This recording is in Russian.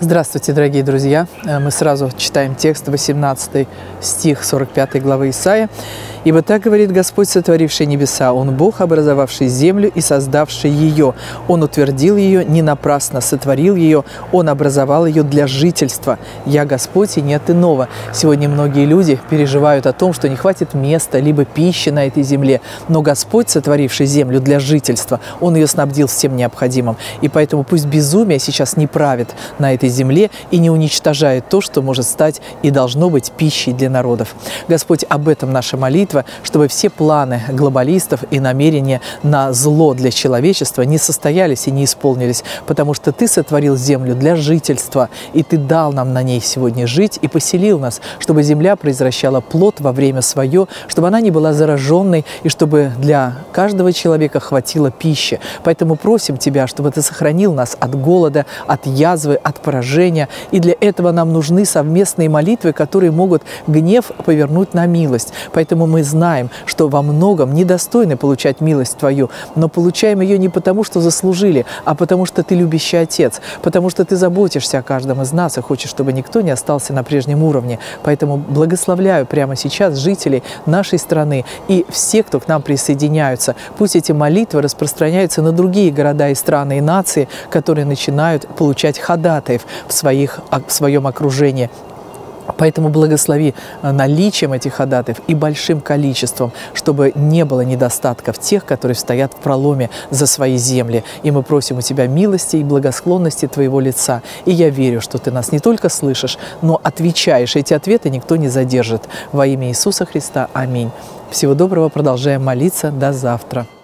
Здравствуйте, дорогие друзья! Мы сразу читаем текст, 18 стих 45 главы Исаия. «Ибо так говорит Господь, сотворивший небеса, Он Бог, образовавший землю и создавший ее. Он утвердил ее, не напрасно сотворил ее, Он образовал ее для жительства. Я Господь, и нет иного». Сегодня многие люди переживают о том, что не хватит места, либо пищи на этой земле. Но Господь, сотворивший землю для жительства, Он ее снабдил всем необходимым. И поэтому пусть безумие сейчас не правит на этой земле и не уничтожает то, что может стать и должно быть пищей для народов. Господь, об этом наша молитва, чтобы все планы глобалистов и намерения на зло для человечества не состоялись и не исполнились, потому что Ты сотворил землю для жительства, и Ты дал нам на ней сегодня жить и поселил нас, чтобы земля произвращала плод во время свое, чтобы она не была зараженной и чтобы для каждого человека хватило пищи. Поэтому просим Тебя, чтобы Ты сохранил нас от голода, от язвы, от поражения. И для этого нам нужны совместные молитвы, которые могут гнев повернуть на милость. Поэтому мы знаем, что во многом недостойны получать милость Твою, но получаем ее не потому, что заслужили, а потому, что Ты любящий Отец, потому что Ты заботишься о каждом из нас и хочешь, чтобы никто не остался на прежнем уровне. Поэтому благословляю прямо сейчас жителей нашей страны и всех, кто к нам присоединяются. Пусть эти молитвы распространяются на другие города и страны и нации, которые начинают получать ходатаев в своем окружении. Поэтому благослови наличием этих ходатаев и большим количеством, чтобы не было недостатков тех, которые стоят в проломе за свои земли. И мы просим у Тебя милости и благосклонности Твоего лица. И я верю, что Ты нас не только слышишь, но отвечаешь. Эти ответы никто не задержит. Во имя Иисуса Христа. Аминь. Всего доброго. Продолжаем молиться. До завтра.